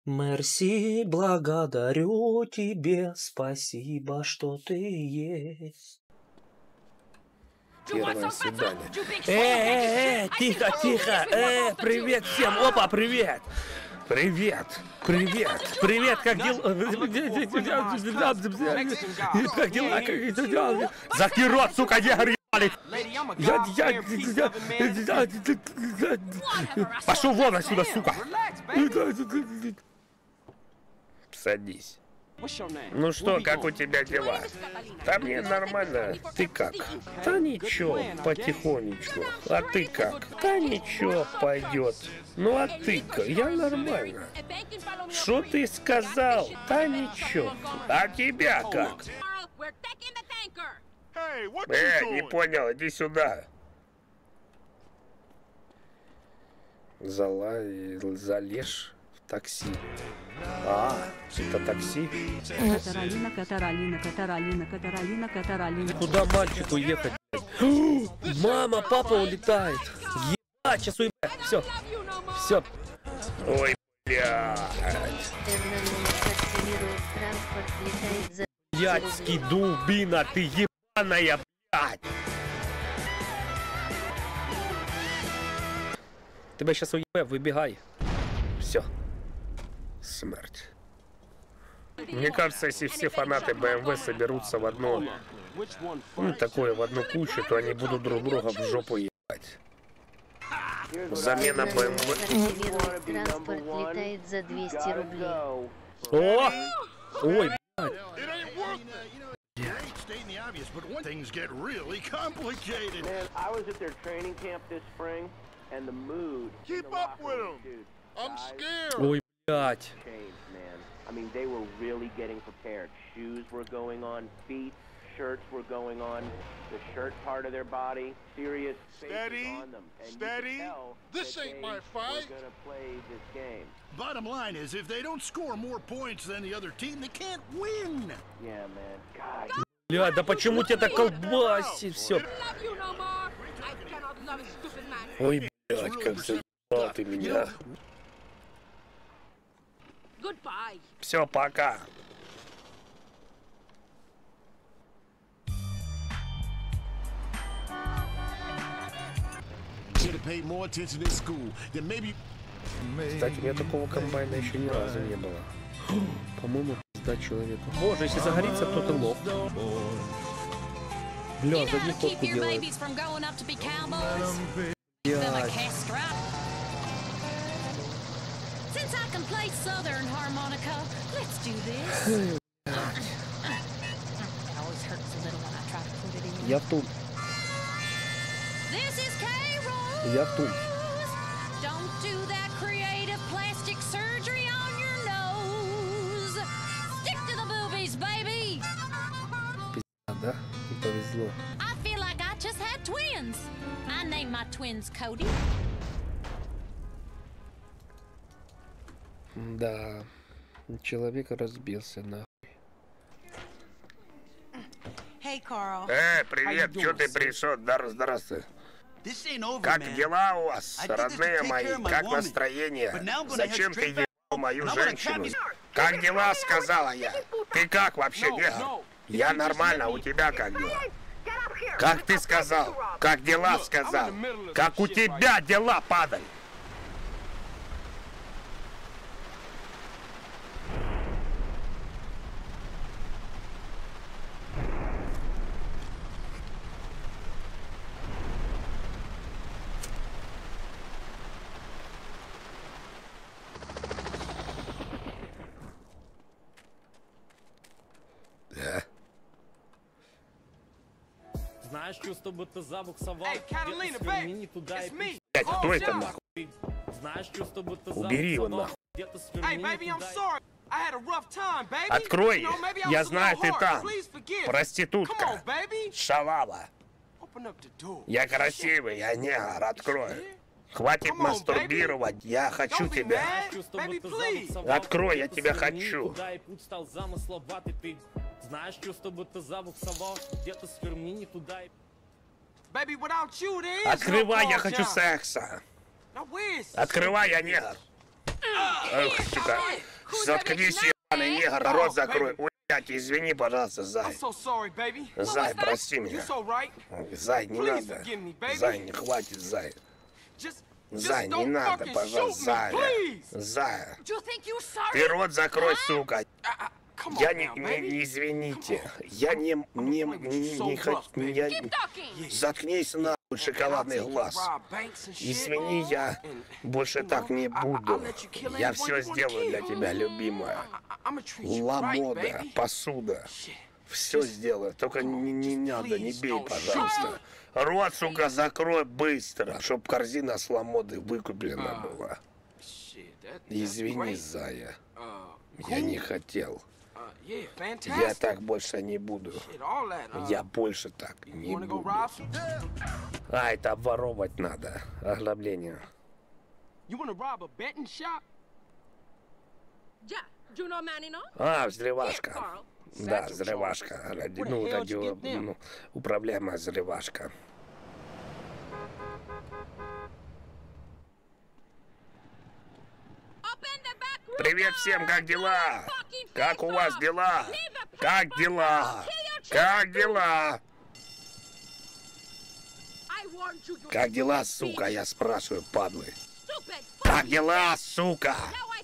Мерси, благодарю тебе, спасибо, что ты есть. Первое свидание. Тихо, тихо, привет всем, опа, привет. Привет, привет, привет, как дела? Как дела? Закрой рот, сука, ебаный. Пошел вон отсюда, сука. Садись. Ну что, как у тебя дела? Да мне нормально. Ты как? Да ничего, потихонечку. А ты как? Да ничего, пойдет. Ну а ты-ка? Я нормально. Что ты сказал? Да ничего. А тебя как? Не понял, иди сюда. Залезь в такси. А, это такси? Катаралина. Куда мальчику ехать? Мама, папа улетает. Ебать, сейчас уебать. Все. Все. Ой, блядь. Ядский дубина, ты ебаная, блядь. Тебя сейчас уебаю, выбегай. Все. Смерть. Мне кажется, если все фанаты BMW соберутся в одну, такое, в одну кучу, то они будут друг друга в жопу ебать. Замена BMW. Транспорт летает за 200 рублей. О! Ой, блядь. Ой, блядь. I mean, they were really getting prepared. Shoes were going on, feet, shirts were going on, the shirt part of their body, serious faces on them. And steady. This ain't my fight. We're gonna play this game. Bottom line is, if they don't score more points than the other team, they can't win. Yeah, man. God. Бля, да почему тебя так колбасит все? Ой, блядь, как заебал ты меня. Все, пока. Кстати, у меня такого комбайна еще ни разу не было. По-моему, пизда человеку. Боже, если загорится, то ты лох. Бля, задний ходку делает. Я в тун. Я в тун. Пизда, да? Не повезло. Да, человек разбился нахуй. Привет, что ты пришел? Здравствуй. Как дела у вас, родные мои? Как настроение? Зачем ты ебал мою женщину? Как дела, сказала я? Ты как вообще, негр? Я нормально, у тебя как дела? Как ты сказал? Как дела, сказал? Как у тебя дела, падаль? Знаешь, чувство, будто забуксовал. Сверни туда и пить. Блять, кто это нахуй? Знаешь, чувство, будто Убери его нахуй. Где-то сверни туда. Открой, я знаю, ты там. Проститутка. Шалава. Я красивый, я негр, открой. Хватит мастурбировать, я хочу тебя. Открой, я тебя хочу. Знаешь, чувство, будто забуксовал. Где-то сверни не туда. Открывай, я хочу секса. Открывай, я негр. Эх, сука. Заткнись, ебаный негр, рот закрой. Ой, блядь, извини, пожалуйста, Зай. Зай, прости меня. Зай, не надо. Зай, не хватит, Зай. Зай, не надо, пожалуйста, Зай. Зай. Ты рот закрой, сука. Я не извините. Я не хочу. Заткнись нахуй, шоколадный глаз. Извини, я больше так не буду. Я все сделаю для тебя, любимая. Ламода, посуда. Все сделаю. Только не надо, не бей, пожалуйста. Рот, сука, закрой быстро, чтоб корзина с ламодой выкуплена была. Извини, Зая. Я не хотел. Я так больше не буду. Я больше так не буду. А, это обворовывать надо. Ограбление. А, взрывашка. Да, взрывашка. Ну, управляемая взрывашка. Привет всем, как дела? Как у вас дела? Как дела? Как дела? Как дела, сука, я спрашиваю, падлы? Как дела, сука?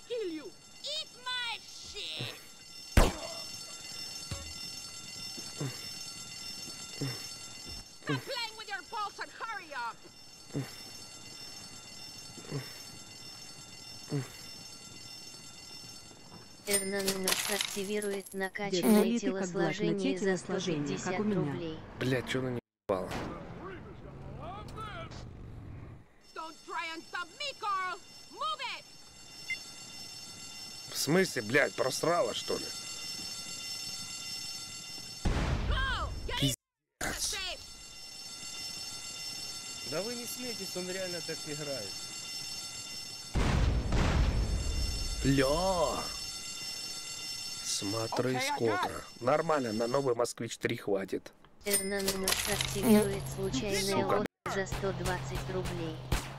Эрнанус активирует накачанное телосложение за 150 рублей. Блять, что она не ебала? В смысле, блядь, просрала, что ли? Пиздец. Да вы не смейтесь, он реально так играет. Ля. Смотри, сколько. Нормально, на новый Москвич-3 хватит. Эрнанус активирует случайное лот за 120 рублей.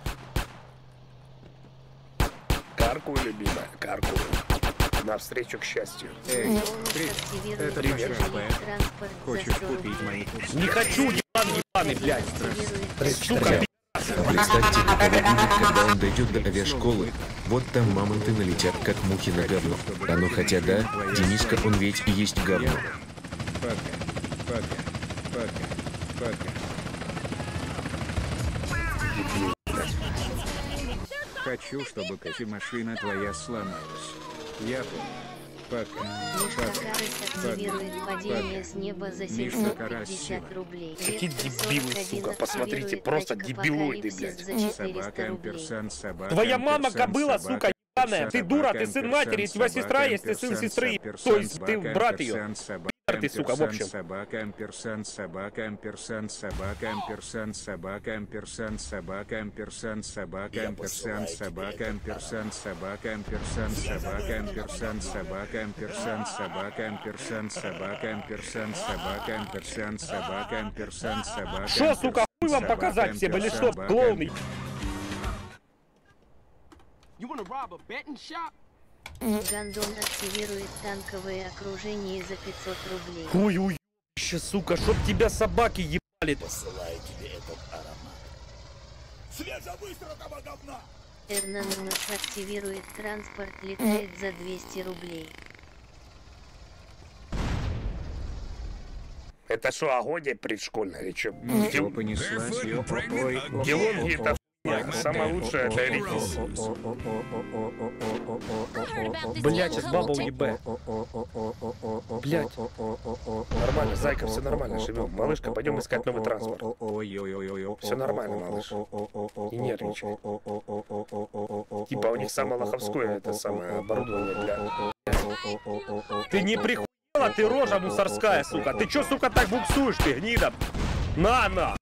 Каркуй, любимая, каркуй. Навстречу к счастью. Эй, это привет. Хочешь купить мои курсы? Не хочу, ебаный, блядь. Сука, представьте, каково будет, когда он дойдет до авиашколы. Вот там мамонты налетят, как мухи на говно. А ну хотя да, Дениска, он ведь и есть говно. Хочу, чтобы кофемашина твоя сломалась. Я понял. Активирует падение с неба за 750 рублей. какие дебилы, сука, посмотрите, просто дебилоиды, блядь. Собака. Твоя мама кобыла, сука, ебаная. Ты дура, ты сын матери, твоя сестра есть, ты сын сестры. То есть ты брат ее. Ты, сука, в общем. Собака, амперсант, собака, амперсант, собака, амперсант, собака, амперсант, собака, амперсант, собака, амперсант, собака, амперсант, собака, амперсант, собака, амперсант, собака, амперсант, собака, амперсант, собака, амперсант, собака, амперсант, собака, амперсант, собака. Шо, сука, хуй вам показать всем или что, клоуны? Гандон активирует танковое окружение за 500 рублей. Ой, сука, чтоб тебя собаки ебали. Посылаю тебе этот аромат. Свежевыструганного говна! Эрнанус активирует транспорт, летает за 200 рублей. Это что, агония предшкольная или что? Понеслась, ой, Гелонги это хуйня. Самое лучшее это Рикс. Блять, сейчас баба уебе. Блять. Нормально, зайка, все нормально, живем. Малышка, пойдем искать новый транспорт. Все нормально, малыш. Не нервничай. Типа у них самое лоховское, это самое оборудование для... Ты не прихуела, ты рожа мусорская, сука. Ты чё, сука, так буксуешь, ты гнида? На!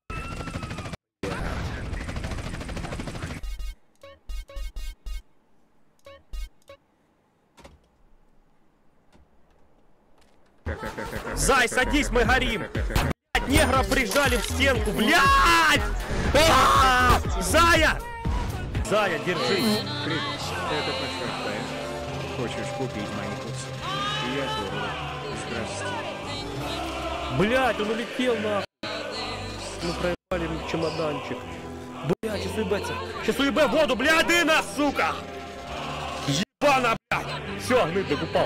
Зай, садись, мы горим! Блядь, негра прижали в стенку, блядь! Зая! Зая, держись! Это пошахтаешь. Хочешь купить мои курсы? Я здорово. Здравствуйте. Блять, он улетел нахуй. Мы проебали чемоданчик. Блять, сейчас уебаться. Сейчас уебе воду, блядь, дына, сука! Ебана, блядь! Все, гнытник упал.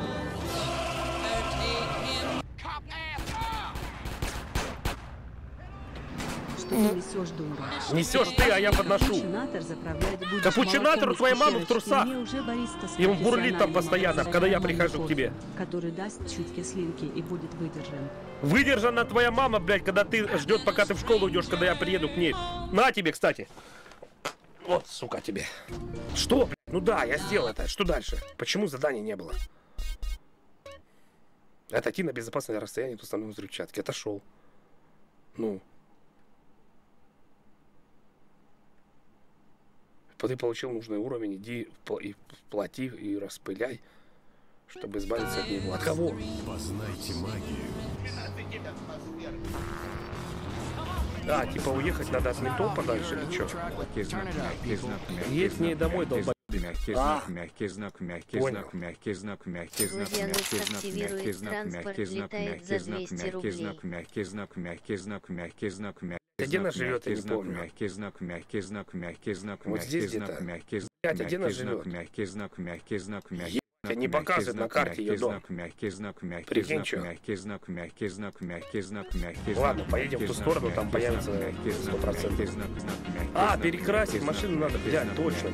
Что ты несешь, дура? Несешь ты, а я подношу. Капучинатор заправлять будешь Капучинатор у молоком твоей из мамы в пещерочки. трусах. Мне уже бариста с И он бурлит там профессиональным постоянно, когда я образованием прихожу к кофе, тебе. который даст чуть кислинки и будет выдержан. Выдержана твоя мама, блядь, когда ты ждет, пока ты в школу идешь, когда я приеду к ней. На тебе, кстати. Вот, сука, тебе. Что, блядь? Ну да, я сделал это. Что дальше? Почему задания не было? Отойти на безопасное расстояние от установленной взрывчатки. Отошел. Ну. Ты получил нужный уровень, иди и плати и распыляй, чтобы избавиться от него. От кого? Познайте магию. А, типа уехать надо от ментов подальше или что? Мягкий знак, мягкий знак, мягкий Едь к ней знак, домой, мягкий долбоёб. Мягкий знак, мягкий знак, мягкий знак, мягкий знак, мягкий знак, Славянус мягкий знак, активирует мягкий знак, транспорт, мягкий знак, летает за мягкий знак, 200 мягкий рублей. знак, мягкий знак, мягкий знак, мягкий знак, мягкий Где она знак, живет, я мягкий не знак, помню. мягкий знак, мягкий знак, мягкий знак, Вот здесь мягкий знак, где-то. мягкий знак, Блядь, а где она мягкий знак, живет? мягкий знак, мягкий знак, мягкий Ебать, не показывает на карте ее дом. мягкий знак, мягкий Прикинь, знак, чё? мягкий знак, мягкий знак, мягкий знак, мягкий знак. Ладно, поедем в ту сторону, там появится 100%. А, перекрасить машину надо, блядь, точно.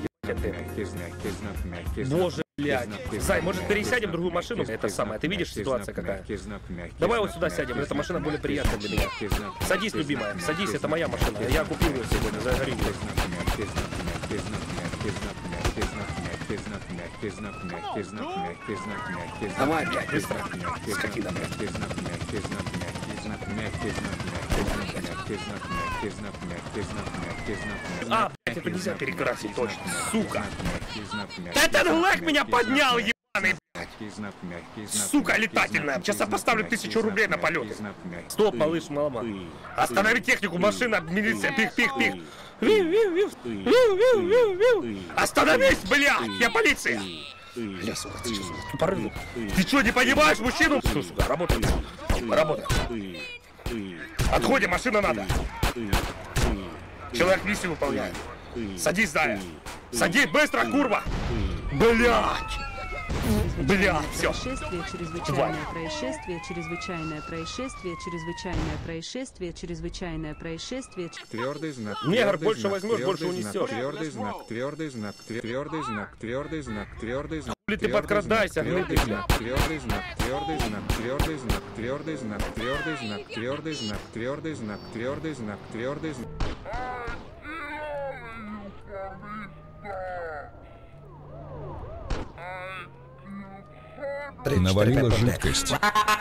Боже, блядь. Зай, может пересядем в другую машину? Это самое, ты видишь ситуация какая? Давай вот сюда сядем, эта машина более приятная для меня. Садись, любимая, садись, это моя машина. Я купил ее сегодня за гривну. Давай, блядь, быстро. Скотина, блядь. А, блядь, это нельзя перекрасить, точно. Сука. Этот глэк меня поднял, ебаный, блядь. Сука летательная. Сейчас я поставлю 1000 рублей на полеты. Стоп, малыш, мама. Останови технику, машина, милиция, пих-пих-пих. Остановись, блядь, я полиция. Бля, сука, ты что, сука, порыву? Ты что, не понимаешь мужчину? Что, сука, работай. Работай. Отходим, машина надо. Человек миссию выполняет. Садись, Зая. Садись, быстро, курва. Блядь. Бля, все. Чрезвычайное происшествие, чрезвычайное происшествие, чрезвычайное происшествие, чрезвычайное происшествие. Твердый знак. Негр, больше возьмешь, больше унесешь. Твердый знак, твердый знак, твердый знак, твердый знак, твердый знак. Хули ты подкрадайся, гнутый, бля. Твердый знак, твердый знак, твердый знак, твердый знак, твердый знак, твердый знак, твердый знак, твердый знак, твердый знак. Навалила жидкость.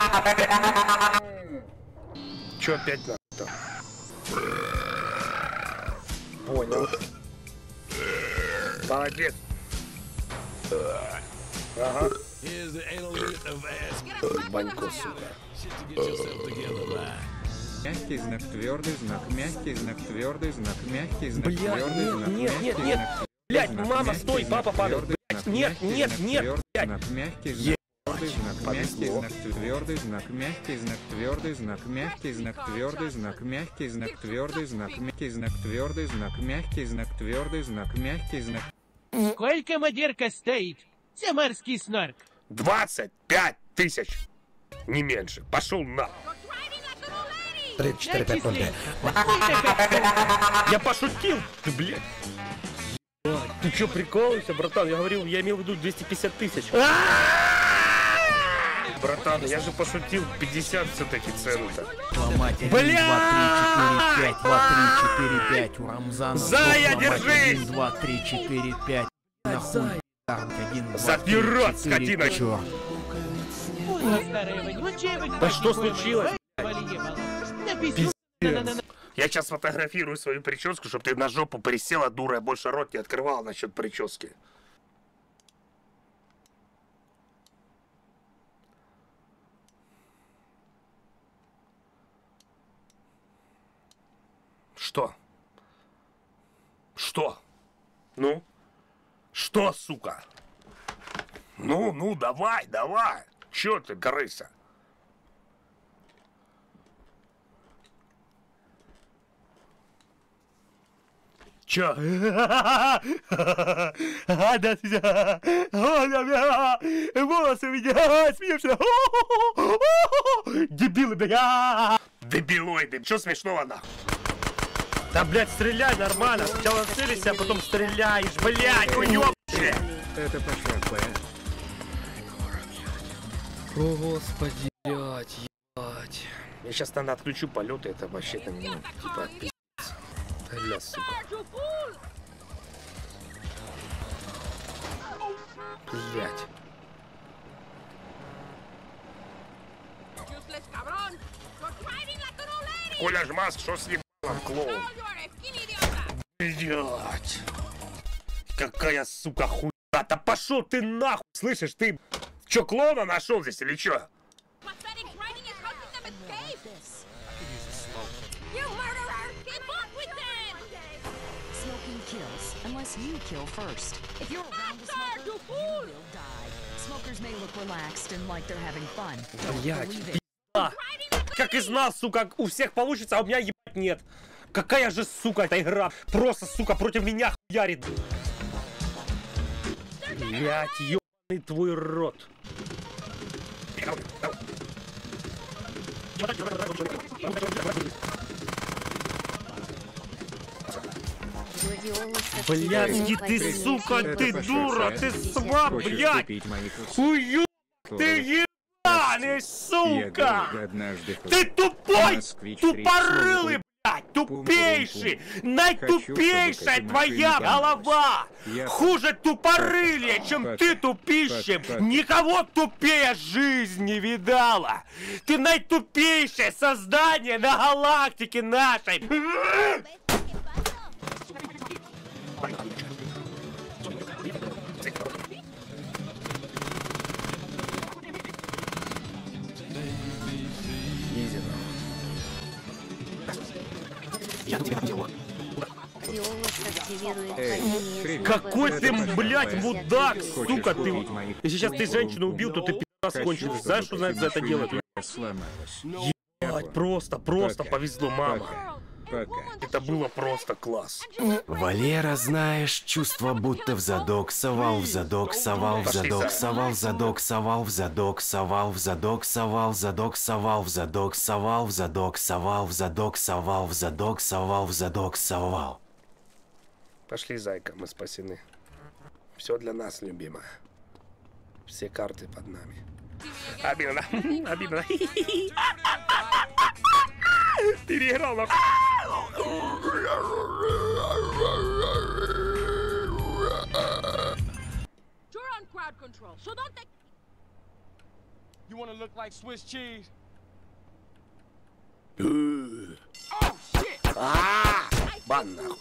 Че опять надо? Понял. Молодец. Ага. Банько, сука. Мягкий знак, твердый знак, мягкий знак, твердый знак, мягкий знак, Блядь, твердый знак, нет, нет. Блядь, мама, стой, папа падает. Блядь, нет, нет, нет, блядь. Мягкий знак, твердый знак, мягкий знак, твердый знак, мягкий знак, твердый знак, мягкий знак, твердый знак, мягкий знак, твердый знак, мягкий знак, твердый знак, мягкий знак, твердый знак, мягкий знак. Сколько модерка стоит? Самарский снарк. 25 тысяч. Не меньше. Пошел на. 3-4-5 рублей. Я пошутил, ты, блядь. Ты чё, прикалываешься, братан? Я говорил, я имел в виду 250 тысяч. Братан, я же пошутил, 50 все-таки цены-то. Бля! 1, 2, 3, 4, 5, 2, 3, 4, 5. У Рамзана. Зая, держись! 1, 2, 3, 4, 5. Нахуй. 1, 2, Заткни рот, скотина! Да что случилось? Я сейчас сфотографирую свою прическу, чтобы ты на жопу присела, дура, я больше рот не открывал насчет прически. Что? Что? Ну? Что? Что, сука? Ну, давай. Чё ты, крыса? Чё? Волосы у меня, смеешься. Дебилы, бля. Дебилоиды, чё смешного нахуй? Да, блядь, стреляй нормально. Сначала целишься, а потом стреляешь, блядь, уёбще. Это пошла, О, господи, блядь, ебать. Я сейчас, наверное, отключу полеты, это вообще там, ну, типа, пиздец. Бля, сука. Блядь. Коля Жмаск, что с ебалом, клоун? Блядь. Какая, сука, хуйня. Да пошел ты нахуй, слышишь, ты... Чё, клоуна нашел здесь или чё? Unless you kill first. If you're around the smoker, you will die. Smokers may look relaxed and like they're having fun. Блядь, пизда. Как и знал, сука, у всех получится, а у меня ебать нет. Какая же, сука, эта игра. Просто, сука, против меня хуярит. Блядь, ебаный твой рот. Блядь, ты, сука, ты дура, ты сваб, блядь! Уёб, ты ебаный, сука! Ты тупой, тупорылый, блядь, тупейший! Наитупейшая твоя голова! Хуже тупорылья, чем ты, тупище! Никого тупее жизнь не видала! Ты наитупейшее создание на галактике нашей! Какой ты, блядь, мудак, сука, ты! Если сейчас ты женщину убил, то ты пи***ц конченый. Знаешь, что знает за это делать? Ебать, просто повезло, мама. Это было просто класс. Валера, знаешь, чувство будто в задок совал, в задок совал, в задок совал, в задок совал, в задок совал, в задок совал, в задок совал, в задок совал, в задок совал, в задок совал, в задок совал, в задок совал. Пошли, зайка, мы спасены. Все для нас, любимая. Все карты под нами. Обидно, обидно. Переиграл на... You want to look like Swiss cheese? Бан нахуй.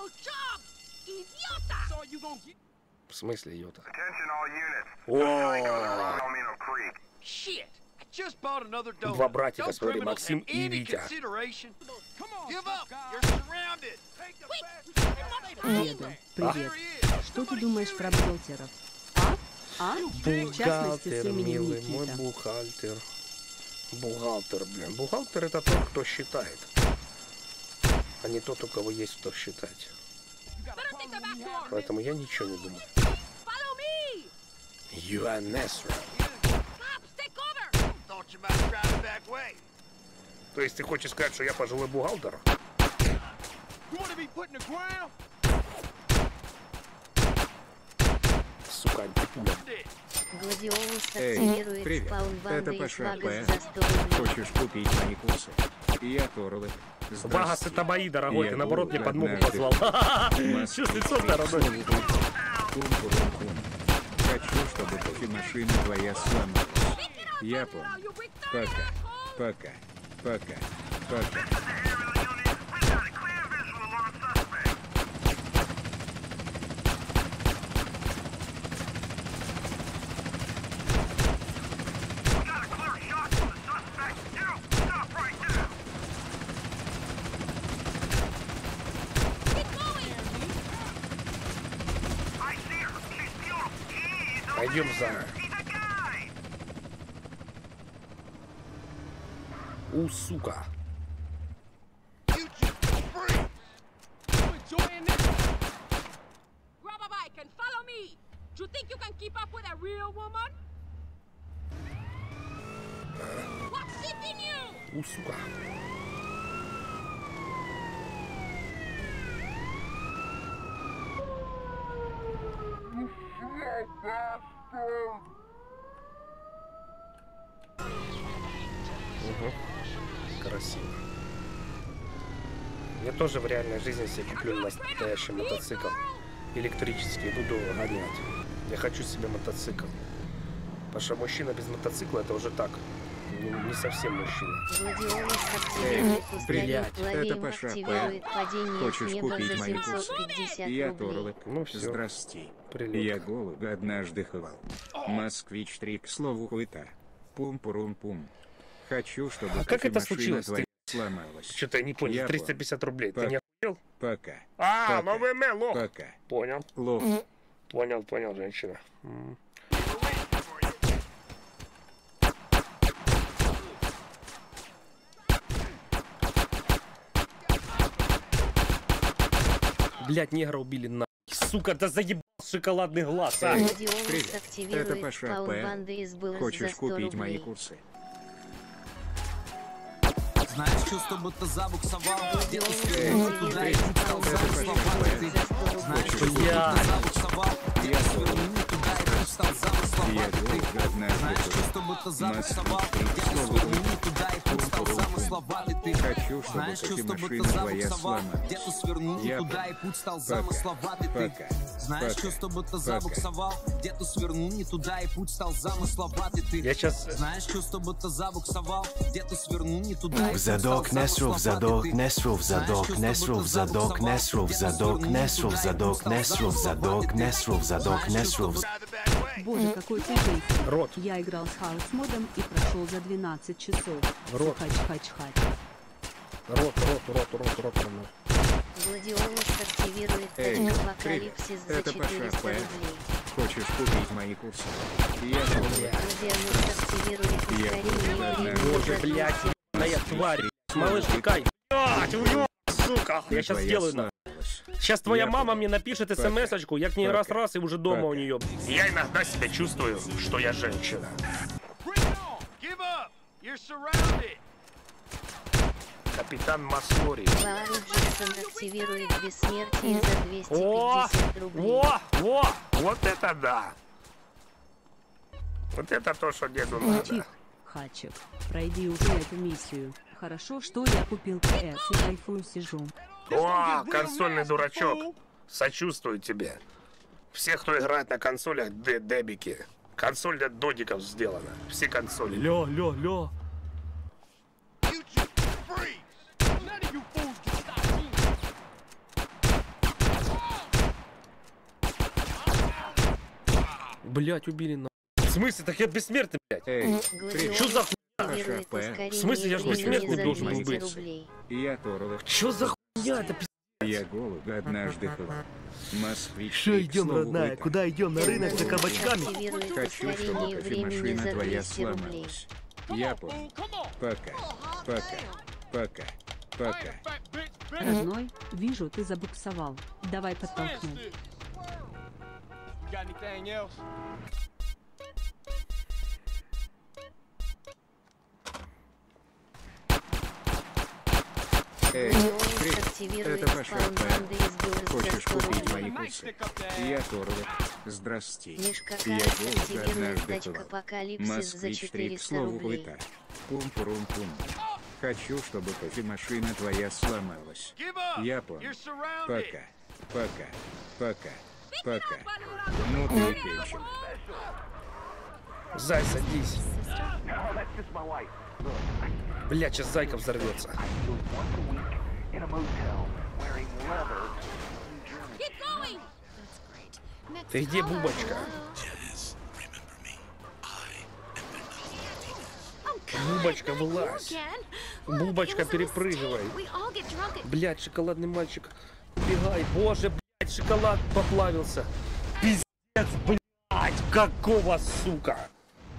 В смысле, йота? Два братика, смотри, Максим и Витя. Деда, привет. Что ты думаешь про бухгалтеров? В частности, с именем милый, мой Никита. бухгалтер. Бухгалтер, блин. Бухгалтер это тот, кто считает. А не тот, у кого есть что считать. Поэтому я ничего не думаю. Юанесра. То есть ты хочешь сказать, что я пожилой бухгалтер? Сука, антипуля. Гладиолус Эй, активирует привет. спаун Это Ванды и пошла Свагас П. за 100 рублей. Хочешь купить мои курсы? Я Торлы. Вагас, это мои, дорогой, Я ты наоборот был мне подмогу однажды позвал. Что с лицом, дорогой? Хочу, чтобы кофемашина твоя сломалась. Я помню. Пока. Пока. Пока. Пока. Пойдем, Зара. Сука. Сука. Угу. Красиво. Я тоже в реальной жизни себе куплю настоящий мотоцикл. Электрический, буду гонять. Я хочу себе мотоцикл. Потому что мужчина без мотоцикла это уже так. Не совсем мужчина. Блять, это Паша П. Хочешь купить мои курсы? Я Торлок. Ну все. Здрасте. Привет. Я голубя однажды ховал. Москвич 3, к слову, хуета. Пум-пурум-пум. Хочу, чтобы как это случилось? Твоя сломалась. Что-то я не понял. 350 рублей. Ты не охуел? Пока. А, новый лох. Пока. Понял. Лох. Понял, женщина. Блять, негра убили на. Сука, да заебал шоколадный глаз. А. Привет. Это Паша П. Хочешь купить мои курсы? Знаешь, чувство, будто забуксовал. Где-то свернул туда и стал замысловатый. Знаешь, чувство, будто забуксовал. Где-то свернул туда и стал замысловатый. Знаешь, чувство, будто забуксовал. Где-то свернул туда и стал замысловатый. Хочу, чтобы знаешь, чувство, будто забуксовал. Где-то свернул туда и путь стал замысловатый. Знаешь, чувство, будто забуксовал. Где-то свернул не туда и путь стал замысловатый. Я сейчас... Знаешь, чувство, будто забуксовал. Где-то свернул не туда и Задок, Несруф, задок, Несруф, задок, Несруф, задок, Несруф, задок, Несруф, задок, Несруф, задок, Несруф, задок, Несруф. Боже, какой ты жив. Рот. Я играл с хаус-модом и прошел за 12 часов. Рот. Хач-хач-хач. Рот. Гладиолус активирует апокалипсис за 400 рублей. Хочешь купить мои курсы? Я Гладиолус активирует ускорение времени. Боже, блядь, моя тварь. Малыш, тикай. Блядь, уёб, сука. Я сейчас сделаю на. Сейчас твоя мама мне напишет смс-очку, я к ней раз-раз и уже дома у нее. Я иногда себя чувствую, что я женщина. Капитан Маслори. Джексон активирует бессмертие за 250 рублей. Вот это да. Вот это то, что деду надо. Хачик, пройди уже эту миссию. Хорошо, что я купил КС и кайфую сижу. О, консольный дурачок. Сочувствую тебе. Все, кто играет на консолях, дебики. Консоль для додиков сделана. Все консоли. Лё. Блять, убили на. В смысле? Так я бессмертный, блять. Что за хуйня? В смысле, я же бессмертный должен был быть? Я Торлок. Что за хуйня? Это пиздец. Я голубь однажды ховал. Москвич. Что идем, родная? Куда идем? На рынок за кабачками? Хочу, чтобы кофемашина твоя сломалась. Я понял. Пока. Родной, вижу, ты забуксовал. Давай подтолкнем. Привет. Это Паша П. Хочешь купить мои курсы? Я Торлок. Здрасте. Я голубь однажды ховал. Москвич 3, к слову, хуета. Пум-пурум-пум. Хочу, чтобы кофемашина твоя сломалась. Я понял. Пока. Ну ты печень. Зай, садись. Бля, сейчас зайка взорвется. Ты где, Бубочка? Бубочка, вылазь. Бубочка, перепрыгивай. Блядь, шоколадный мальчик. Убегай. Боже, блядь, шоколад поплавился. Пиздец, блядь. Какого, сука?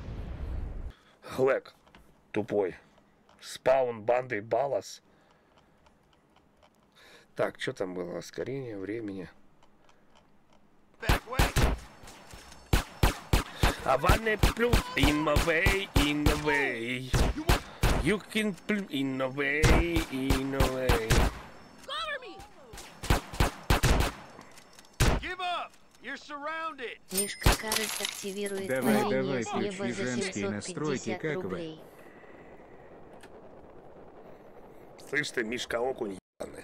Глэк. Тупой. Спаун банды Балас. Так, что там было? Ускорение времени. Аванне плюс in my way, in the way. You can play in a way, in a way. Cover me! Give up! You're surrounded! Мишка Карыс активирует творение с неба за 750 рублей. Слышь ты, Мишка окунь ебаный.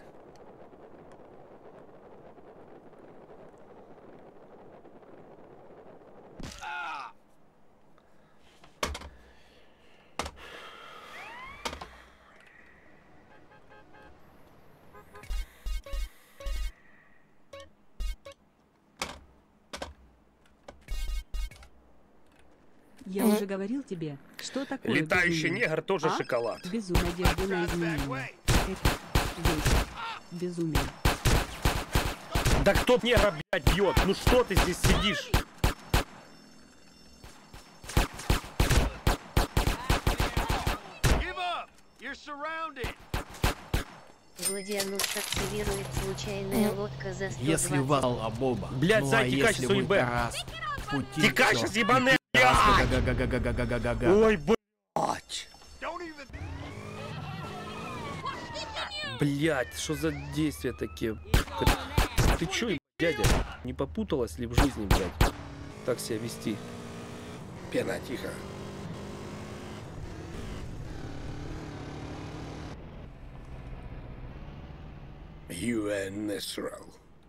Я уже говорил тебе, что такое Летающий безумие. негр тоже шоколад. Без надежды на изменения. Это есть безумие. Да кто негра, блядь, бьет? Ну что ты здесь сидишь? Гладианус активирует случайная лодка за 120. Если у вас обоба. Блядь, зай, текай сейчас УИБ. Текай сейчас, ебаный, блядь! Ой, блядь! Блядь, что за действия такие? Ты чё, дядя? Не попуталась ли в жизни, блядь? Так себя вести. Пена, тихо. UN Natural.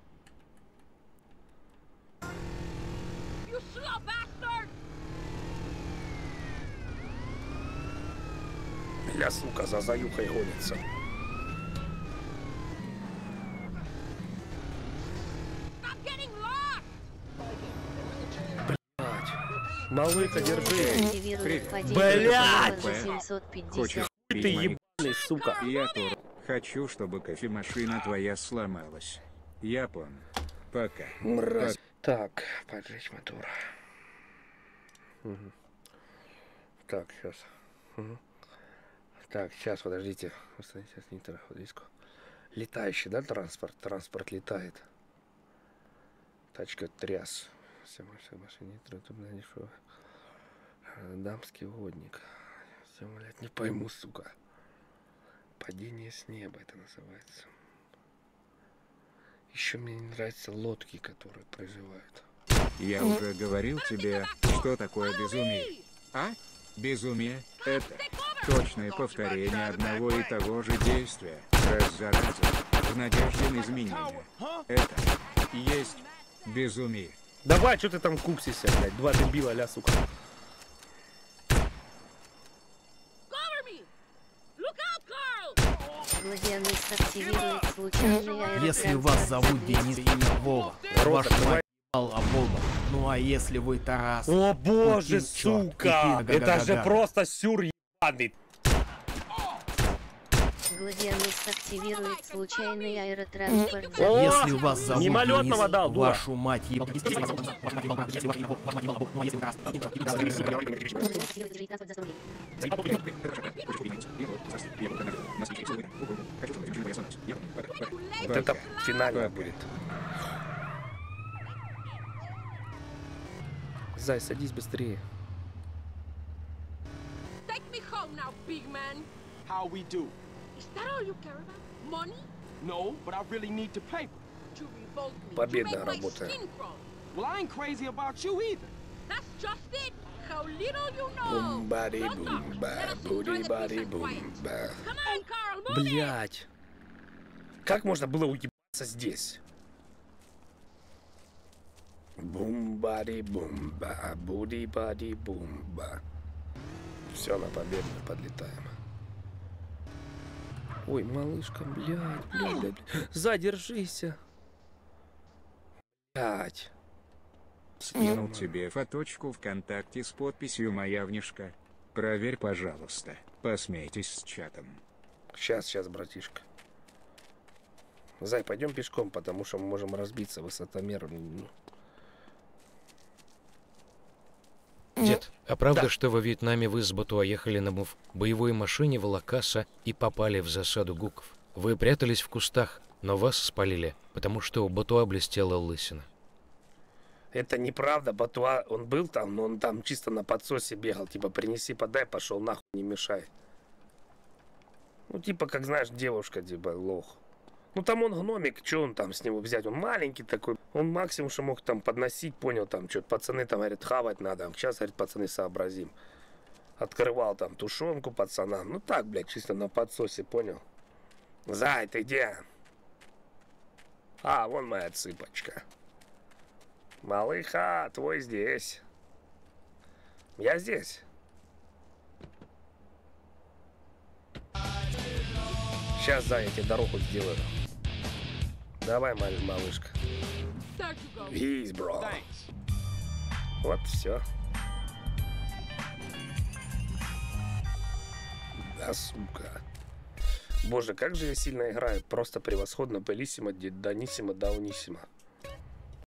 Бля, сука, за заюхой гонится. Блядь. Малыха, держи. Блядь! Хочешь ты ебаный, сука. Я тоже хочу, чтобы кофемашина твоя сломалась. Я понял. Пока. Мразь. Так, поджечь мотор. Угу. Так, сейчас. Угу. Так, сейчас, подождите. Сейчас не диску. Летающий, да, транспорт? Транспорт летает. Тачка тряс. Все машины дешевые. Дамский водник. Все, блядь, не пойму, сука. Падение с неба это называется. Еще мне не нравятся лодки, которые проживают. Я уже говорил тебе, что такое безумие. А? Безумие – это точное повторение одного и того же действия, раз за разом, в надежде на изменения. Это и есть безумие. Давай, что ты там куксишься, блядь? Два дебила, ля, сука. Если вас зовут Денис или Вова, ваш мать ебал Вова. Ну а если вы Тарас... О боже, Путин, сука! Это же просто сюр ебаный. Гладианус активирует случайный аэротранспорт. Если у вас зовут мимолетного дал, вашу мать ебал... Это финально будет. Зай, садись быстрее. Take me home now, big man. How we do? Is that all you care about? Money? No, but I really need the paper. To revolt me. Победная to make my работа. skin crawl. Well, I ain't crazy about you either. That's just it. How little you know. Boom, body, boom, ba, booty, body, boom, ba. Come on, Carl, move it. Блять. Как можно было уебаться здесь? Бум-бади, бум-ба, буди-бади, бум-ба. Все, на победную подлетаем. Ой, малышка, блядь. Задержися. Блядь. Скинул тебе фоточку ВКонтакте с подписью «Маявнишка». Проверь, пожалуйста. Посмейтесь с чатом. Сейчас, братишка. Зай, пойдем пешком, потому что мы можем разбиться высотомер. А правда, что во Вьетнаме вы с Батуа ехали на боевой машине в Лакаса и попали в засаду гуков? Вы прятались в кустах, но вас спалили, потому что у Батуа блестела лысина. Это неправда, Батуа, он был там, но он там чисто на подсосе бегал, типа принеси, подай, пошел нахуй, не мешай. Ну типа, как знаешь, девушка, типа, лох. Ну там он гномик, что он там с него взять, он маленький такой, он максимум, что мог там подносить, понял, там, что-то пацаны там, говорят, хавать надо, сейчас, говорит, пацаны, сообразим. Открывал там тушенку пацанам, ну так, блядь, чисто на подсосе, понял? Зай, ты где? А, вон моя цыпочка. Малыха, твой здесь. Я здесь. Сейчас, Зай, я тебе дорогу сделаю. Давай, малышка. Есть, бро. Вот, все. Да, сука. Боже, как же я сильно играю. Просто превосходно. Белиссимо, Даниссимо, Даунissимо.